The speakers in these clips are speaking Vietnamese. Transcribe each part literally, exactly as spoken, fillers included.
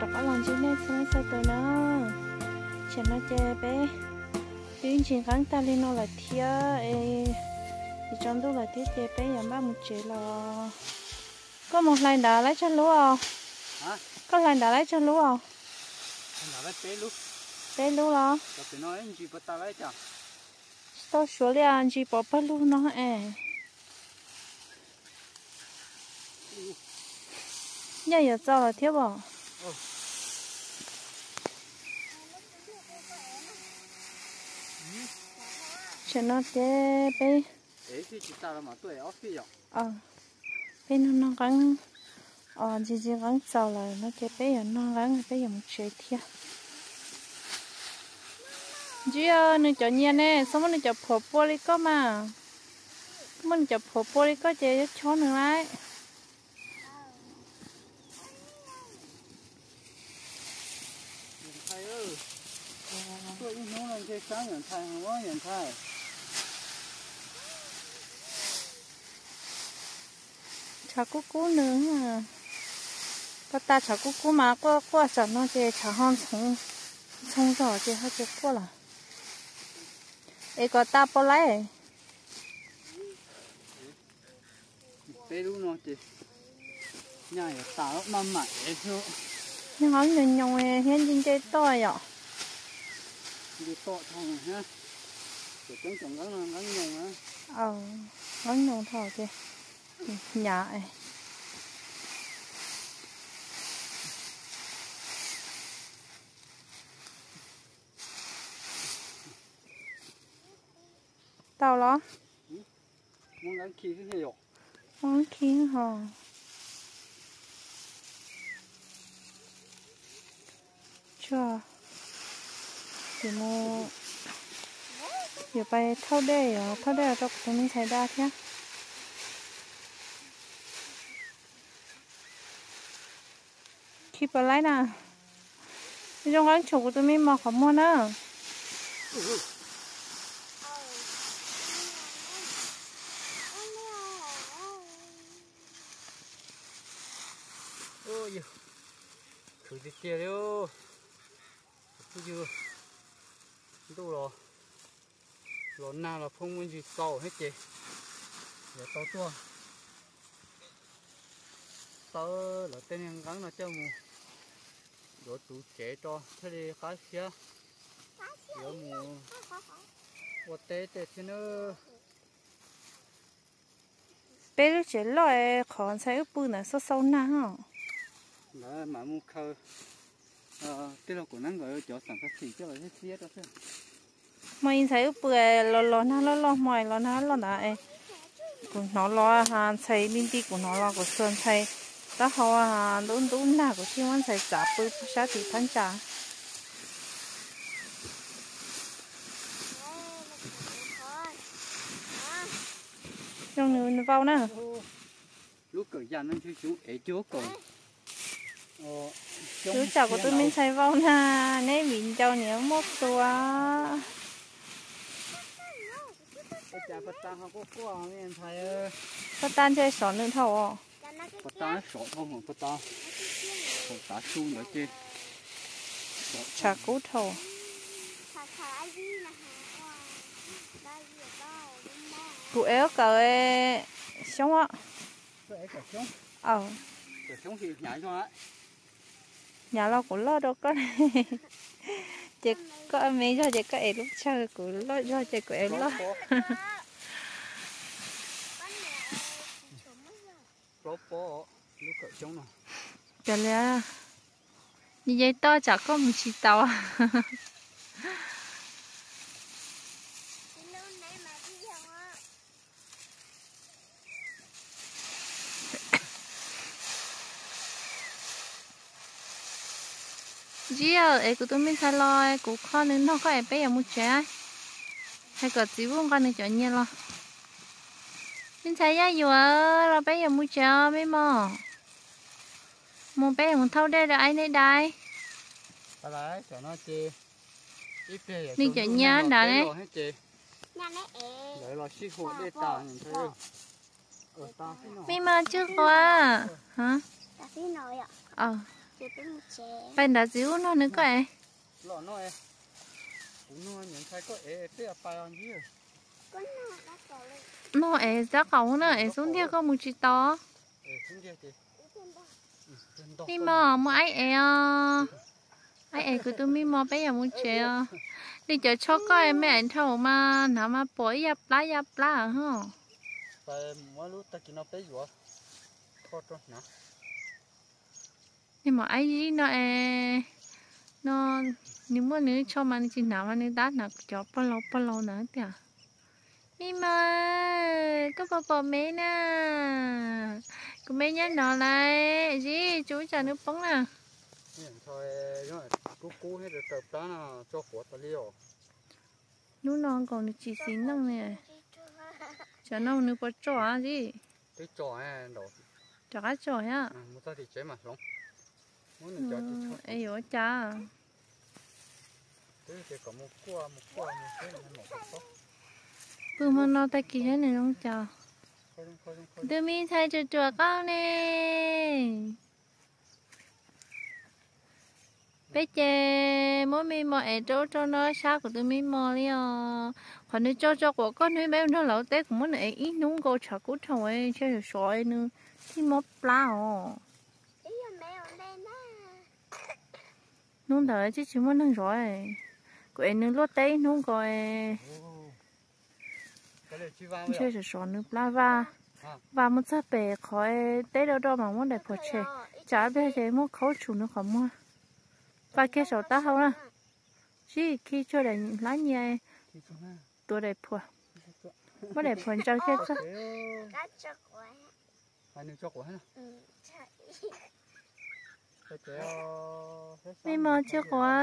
chọc ở lòng trên đây nó sao từ nó chỉ nó chơi bé tuyên truyền kháng ta lên nó là thia thì trong đó là thiết chơi bé giảm ba một triệu là có một lần đã lấy cho lúa không? Hả? Có lần đã lấy cho lúa không? Lần đã lấy bé lúa. Bé lúa lo. Cho tụi nó anh chị bắt ta lấy chả? Tao số liền anh chị bỏ bắt lúa nó à. Nhà giờ cho là thiếu bỏ. Ừ. Cho nó té bé. Đấy thì chị ta là mà tuổi ốc phi rồi. Ờ. Bé nó nó gắng. Ờ chị chị gắng cho là nó chơi bé giờ nó gắng bé giờ một chơi thiệt. Chị ơi, nó cho nhiên nè, xong rồi nó cho phổ bò đi có mà. Mình cho phổ bò đi có chơi cho nữa lại. Thầy ơi, tôi đi nấu lên cái sáng nhận thầy, không có nhận thầy. Chả cú cú nữa mà. Có ta chả cú cú mà qua qua sợ nó chơi chả hòn sống sống giỏ chơi hết chơi qua là. Ê có ta bao lấy. Bé lúa nó chị. Nhà giờ ta nó mặn mặn ấy thôi. Nhưng hắn nhung nhung ấy hiện chính chơi to vậy. Đi to thôi ha. Rồi chúng chồng gắn gắn nhung á. Ờ, gắn nhung thôi kìa. Nhà ấy. Tao lo. Muốn gắn khí thế rồi. Muốn khí hả? Chưa. Thì mua. Giờ bay thâu đây à, thâu đây là cho tụi mình xài đa thế. Khi bà lấy nè. Thì trong quán chủ của tụi mình mà không mua nữa. Ôi giời. Thử đi kia đâu. Thử chưa. Đâu rồi. Lộn nào là không có gì cầu hết chị. Để tao chua. Tao là tên em gắn nó cho mù. Đổ tủ chế cho. Thế thì cá xía. Đổ mù. Ủa tế tế thế nữa. Bé lúc chế loại còn sẽ ướp bự là sâu sâu nè hả? Đó mà mua khơi. Ờ, cái là của nó gọi cho sản xuất xỉ cho là hết xía đó thôi. Mình thấy bữa lo lo na lo lo mày lo na lo na ấy của nó lo hàng xây bên đi của nó lo của sơn xây đó họ hàng đốn đốn na của khi mình xây trả bự sát thì thanh trả trong người nó vào nè Lúc cởi dàn nó chú chú ấy chúa cởi chú chào của tôi mình xây vào nè nấy mình cho nhiều mốt tua chả bắt ta không có qua men thầy ơi bắt tan chơi sỏi nữa thầu bắt ta sỏi không mà bắt ta bắt ta chu nữa chứ chả cú thầu cụ éo cởi sống á ờ sống thì nhảy cho đấy nhà lo cũng lo đâu có chị có mấy cho chị có ấy lúc chơi cũng lo cho chị có ấy lo cái này như vậy to chả có một chỉ tàu à chị ơi, ấy của tôi mình sai lo, ấy của con nên nó có ấy bé ở một trái, hay có chỉ muốn con nên chọn nhiên lo. Mình sai giá nhiều à, là bé ở một trái mấy mò, một bé một thau đây là ai đây đây? Ta lấy cho nó chi, mình chọn nhá đã đấy. Đấy là xí hột để ta nhìn thấy. Mấy mà chưa qua, hả? Ta xí nồi ạ. Ờ. bên đã díu nó nữa cái lọ nó ấy cũng nó nhận thấy có ấy bây giờ bài ăn gì nó ấy giá cầu nữa ấy xuống theo có một chỉ to ấy xuống kia chị mi mò mua ai ấy à ai ấy cứ tôi mi mò bây giờ muốn chơi à đi chợ cho coi mấy anh thầu mà nào mà bổi yap lá yap lá hả tại mỗi lúc ta chỉ nó bé vừa thôi thôi nè nhưng mà ai gì nó ấy nó nếu mà nếu cho mà chỉ nào mà nếu đắt là cho bao lâu bao lâu nữa thì à mi mò có bò bò mấy nè có mấy nhá nó lại gì chú cho nước bóng nè thôi rồi cú cú hết rồi tập ta nào cho火ta liều lúc nó còn được chỉ xin năng nè cho nó nước bò chó à gì cái chó này đồ chó cá chó á một ta thì chế mà sống muốn được chó thì chó ấy yo cha thế thì có một cua một cua một cái này một cái bữa mà nó ta kia này không cha đưa mi thay cho chuột con nè bé chè mỗi mi mò ấy chỗ cho nó sao của tôi mi mò đi à còn nếu cho cho của con nếu bé nó lẩu tết cũng muốn ấy ít nung cô chả cút thôi chơi được sỏi nữa thì mót lá à nung đợi chứ chỉ muốn nung rồi quậy nung lót tết nung coi chơi được sỏi nung lá va và một số bể khỏi tết đâu đâu mà muốn để phơi chơi chả biết chơi muốn khấu chủ nó không mua ba cái sổ ta không à chỉ khi cho để lá nhẹ tôi để phơi mới để phơi cho cái sao mi mò chưa quá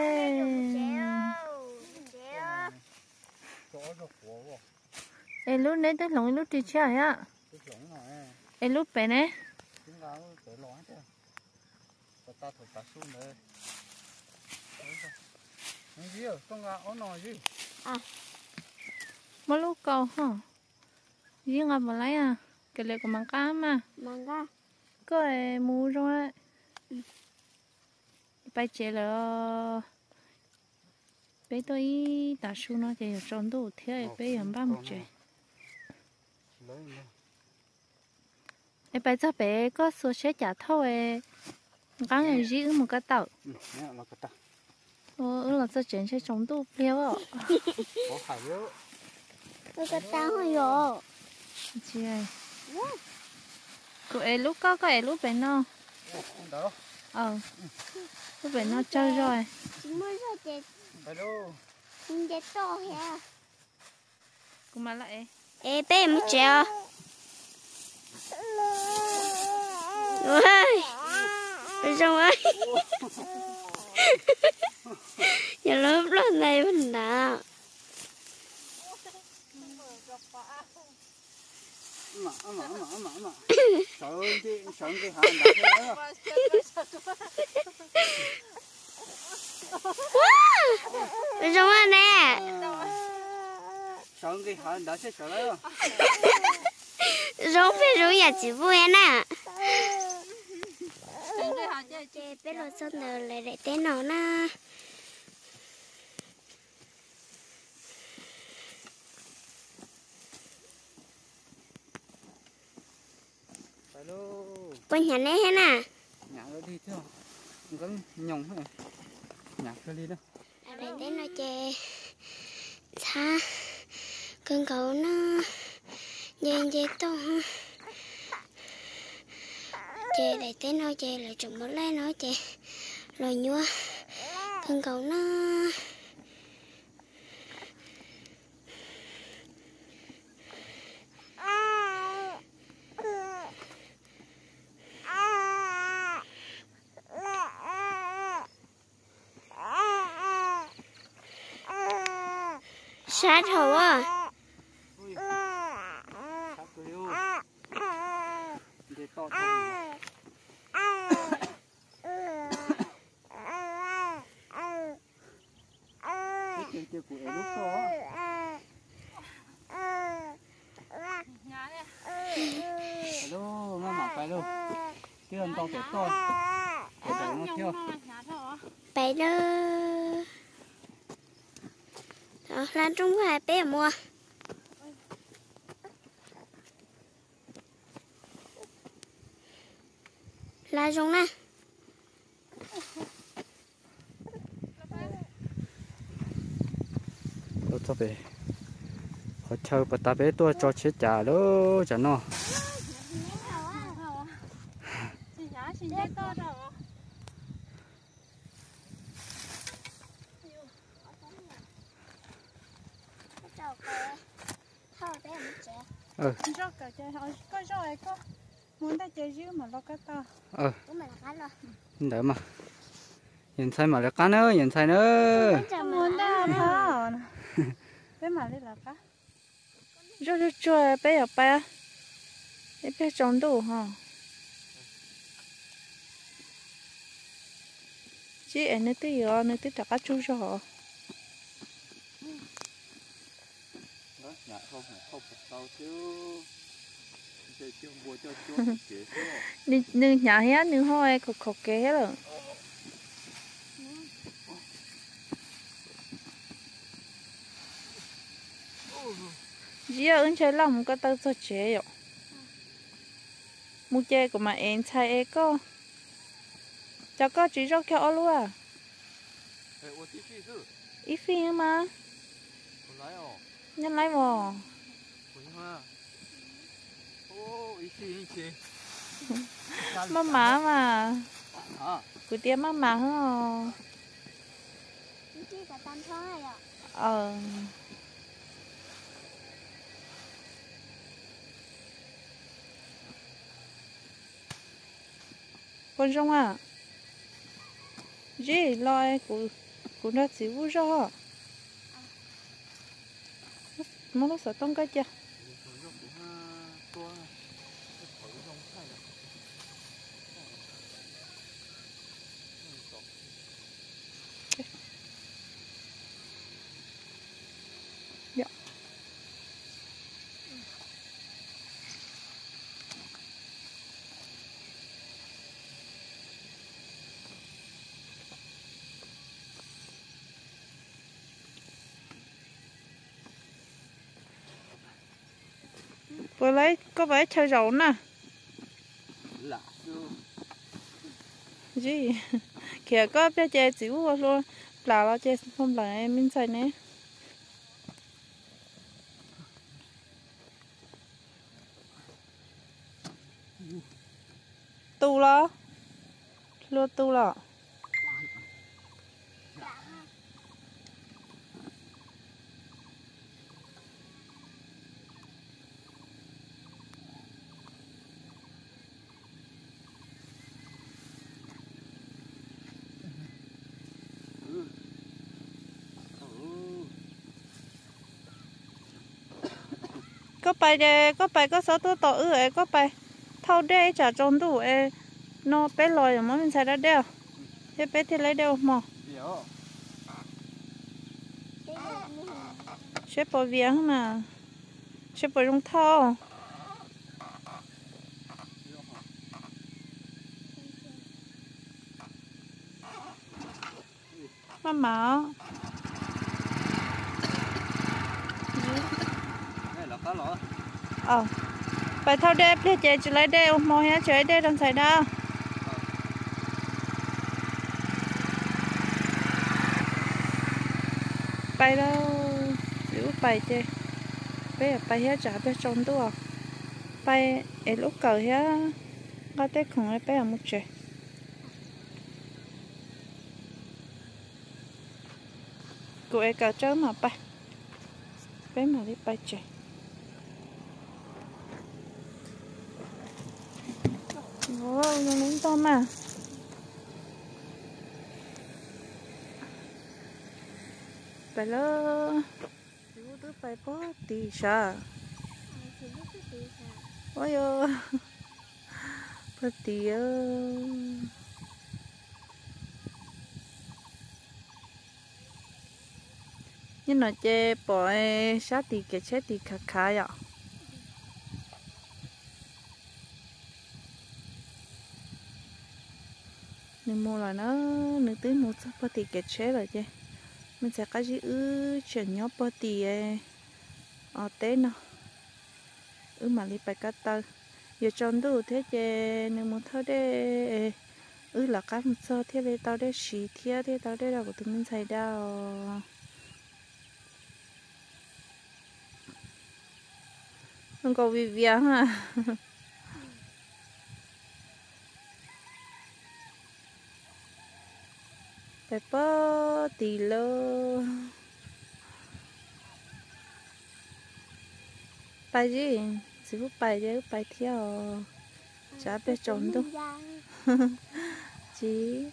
em lúc nãy tới lồng lúc đi chơi á em lúc bé nè ta thổi cá xuống đấy, cái gì ở trong gà áo nồi gì? À, mấy lúc cầu hả? Gì ngập vào lấy à? Cái này có măng cá mà. Măng cá. Cái mua rồi. Bây giờ là bây tôi đã xuống nó thì tròn đủ thế bây giờ ba một triệu. Bây giờ bé có số sẽ trả thôi. Cái này gì một cái tàu. Ờ, là cho chuyện sẽ chống đủ béo ạ. Có phải yếu. Một cái tàu rồi. Chị ơi. Cô ấy lúc có có ấy lúc bé nó. Ờ. Lúc bé nó chơi rồi. Chỉ mới ra chết. Phải đâu. Không chết to hả? Cô mà lại. Ê, bé một triệu. Ôi. Rồi xong rồi. Giờ lớp lớp này mình đã. Mà, mà, mà, mà, mà. Sợ cái, sợ cái hả đặt cái đó. Rồi xong rồi nè. Sợ cái hả đặt sẽ sợ đấy. Rồi phải rồi nhà chị vui nè. Chị biết rồi sao nữa lại để tên nó nè. Con nhà này hết nè. Nhà nó đi theo. Vẫn nhồng hết. Nhà nó đi đâu. Để tên nó chè. Xa. Cơn cậu nó dây dây to ha. Chè để tên nó chè lại trồng một lá nó chè. Rồi nhua. Cơn cậu nó sát hầu à. Sát rồi. Để to to. Cái kia của em lúc đó. Alo, nó mặc phải đâu. Cái con to to to. Bảy đó. Đó, là trong hai bé mua. Là trong nè. tôi cho về họ chơi bắt ta bé tôi cho chết trả đó chả nó ờ ờ đỡ mà nhìn thấy mà là cá nữa nhìn thấy nữa muốn đào phá bé mà đi là cá rồi rồi rồi bé ở bé bé trồng đủ ha chị em nó tí rồi nó tí trả cá chú cho họ đi đi nhà hết nữa thôi cục cục kế rồi giờ ứng chơi lòng có tao cho chế rồi mua chơi của mà em thay em có cho có chỉ cho kéo luôn à ít phi mà nhân lại vào má má mà của tiệm má má hả ờ con rong à gì lo của của nó chỉ vui cho nó nó sợ tông cái chưa dạ vừa lấy có vẻ chơi rậu nè gì kìa có bé chơi xíu luôn là nó chơi không lại mình xài nè tu lo lo tu lo có bài đề có bài có số tôi tổ ư ấy có bài thâu đê trả trốn đủ ấy nó bé lòi mà mình xài ra đeo thế bé thì lấy đeo mà xếp bỏ viếng mà xếp bỏ rung thau má má ờ bài thâu đê bé chạy chỉ lấy đeo mò hết chơi đê đang xài đâu bài đâu giữ bài chơi bé bài hết trả bé trốn đua bài ở lúc cờ hết có tết không ấy bé ở một chơi cô ấy cờ trớ mà bài bé mà đi bài chơi wow nó lớn to mà bài lơ chú tứ bài bó tì sa ôi ơ bó tì ơ nhưng nó chơi bỏ sát tì cái chết tì khá khá vậy nên mua là nó nửa tới một số bơ thì kẹt chế rồi chứ mình sẽ có gì ư chuyển nhóc bơ thì ở té nó ư mà đi phải cắt tơ giờ tròn đủ thế chứ nên muốn thâu để ư là cắt một số thế để tao để xì thế để tao để đâu của tụi mình xài đâu không có bị viếng à phải bơ tì lô bài gì chỉ có bài chứ bài theo chả biết trốn đâu chỉ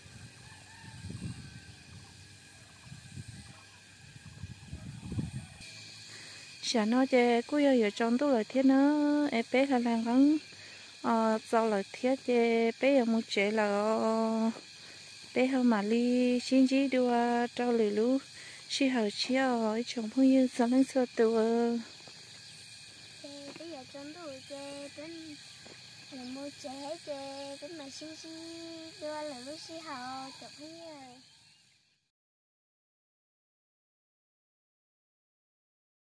chả nói chứ cứ giờ giờ trốn đâu lại thế nữa em bé là làm con ờ sau lại thế chứ bé ở một chế là bé hơn mà đi xin chỉ đua trâu lì lú chỉ hở chiều ở trong phong yên sáng lên sơ tùa bây giờ trong đồ chơi bên là mua chế chế bên mà xí xí đưa là lúc xí hào chụp hết rồi